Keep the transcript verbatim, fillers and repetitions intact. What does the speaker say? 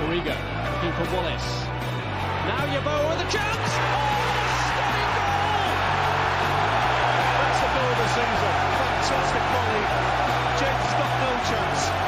Origi looking for Wallace. Now Yeboah with a chance! Oh, stunning goal! That's the goal of the season. Fantastic volley. James got no chance.